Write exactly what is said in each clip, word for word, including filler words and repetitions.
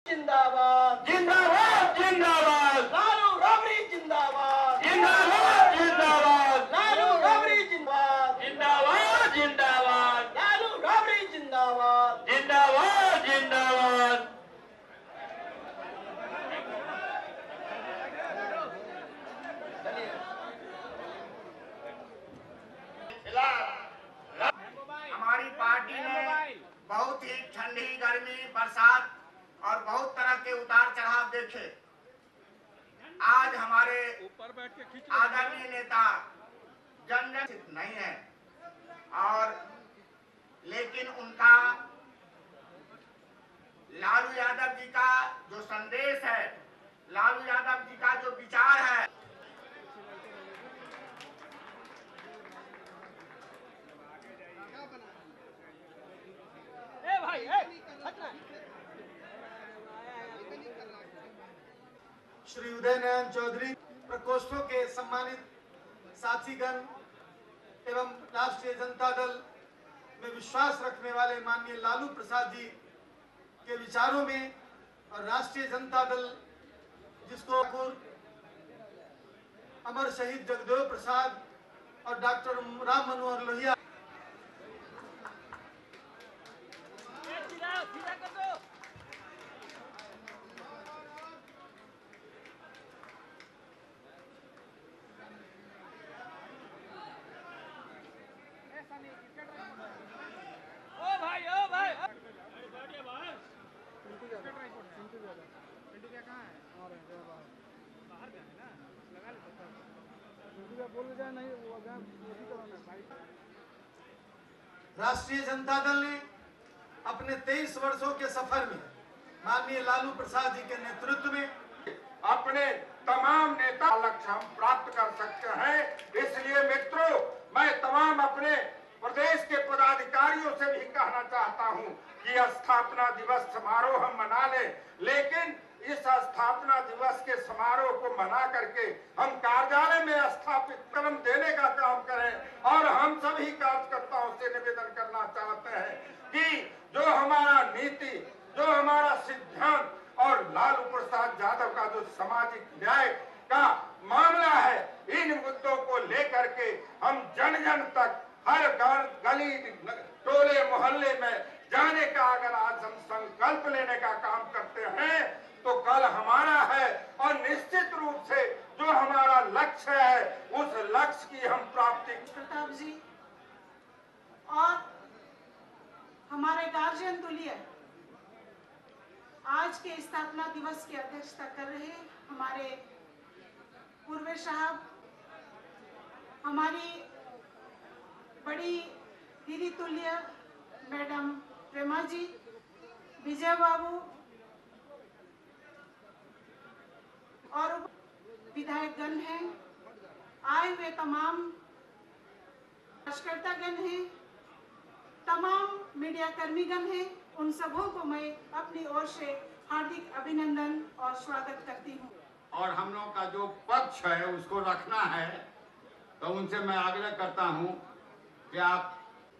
जिंदाबाद जिंदाबाद जिंदाबाद लालू राबड़ी जिंदाबाद जिंदाबाद जिंदाबाद लालू राबड़ी जिंदाबाद जिंदाबाद जिंदाबाद लालू राबड़ी जिंदाबाद जिंदाबाद जिंदाबाद। हमारी पार्टी ने बहुत ही ठंडी गर्मी बरसात और बहुत तरह के उतार चढ़ाव देखे। आज हमारे आदरणीय नेता जन जन नहीं है, और लेकिन उनका लालू यादव जी का जो संदेश है, लालू यादव जी का जो विचार है, ए भाई ए श्री उदय नारायण चौधरी, प्रकोष्ठों के सम्मानित साथीगण एवं राष्ट्रीय जनता दल में विश्वास रखने वाले माननीय लालू प्रसाद जी के विचारों में, और राष्ट्रीय जनता दल जिसको अमर शहीद जगदेव प्रसाद और डॉक्टर राम मनोहर लोहिया राष्ट्रीय जनता दल ने अपने तेईस वर्षों के सफर में माननीय लालू प्रसाद जी के नेतृत्व में अपने तमाम नेता लक्ष्य हम प्राप्त कर सकते हैं। इसलिए मित्रों, मैं तमाम अपने प्रदेश के पदाधिकारियों से भी कहना चाहता हूं कि स्थापना दिवस समारोह हम मना लें, लेकिन इस स्थापना दिवस के समारोह को मना करके हम कार्यालय में स्थापित कदम देने का काम करें। और हम सभी कार्यकर्ताओं से निवेदन करना चाहते हैं कि जो हमारा नीति, जो हमारा सिद्धांत और लालू प्रसाद यादव का जो सामाजिक न्याय का मामला है, इन मुद्दों को लेकर के हम जन जन तक, हर गली टोले मोहल्ले में जाने का अगर आज हम संकल्प लेने का काम करते हैं तो कल हमारा है, और निश्चित रूप से जो हमारा लक्ष्य है उस लक्ष्य की हम प्राप्ति। प्रताप जी और हमारे गार्जियन तुल्य आज के स्थापना दिवस की अध्यक्षता कर रहे हमारे पूर्व साहब, हमारी बड़ी दीदी तुल्य मैडम प्रेमा जी, विजय बाबू और विधायकगण हैं, आए हुए तमाम कार्यकर्तागण हैं, तमाम मीडिया कर्मीगण हैं, उन सबों को मैं अपनी ओर से हार्दिक अभिनंदन और स्वागत करती हूँ। और हम लोग का जो पक्ष है उसको रखना है, तो उनसे मैं आग्रह करता हूँ कि आप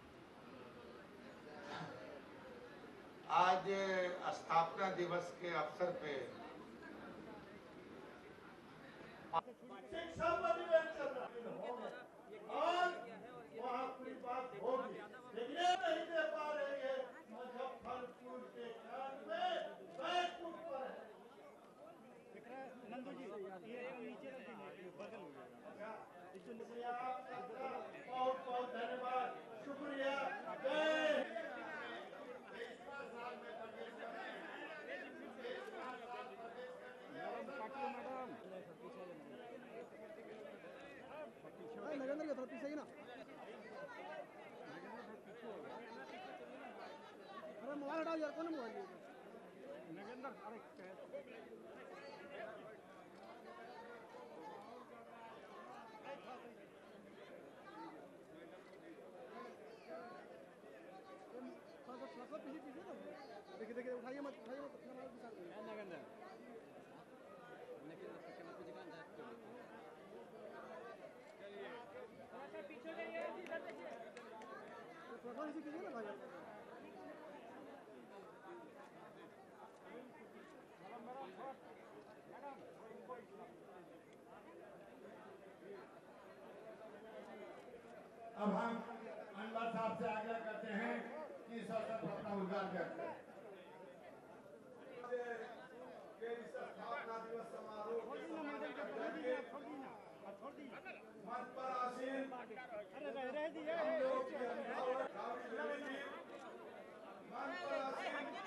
आज स्थापना दिवस के अवसर पे शिक्षा परिवेश चल रहा है और वहाँ कोई बात होगी, लेकिन ये नहीं दे पा रही है। मुजफ्फरपुर के कान में बैकुंठ पर है। नंदू जी ये नीचे बदल हो गया। इसलिए आप सबका बहुत बहुत धन्यवाद, शुक्रिया। जय नरेंद्र के थोड़ा पीछे ही ना, अरे मोबाइल हटाओ यार, कौन मोबाइल नरेंद्र? अरे पीछे पीछे ना, देखिए देखिए, उठाइए मत उठाइए मत अपना मोबाइल पीछे नरेंद्र पीछे कीजिए ना भाई। अब हम अनवर साहब से आग्रह करते हैं कि इस अवसर पर अपना उद्गार करते हैं। स्थापना दिवस समारोह मंच पर आसीन हम लोग के अभिभावक मंच पर आसीन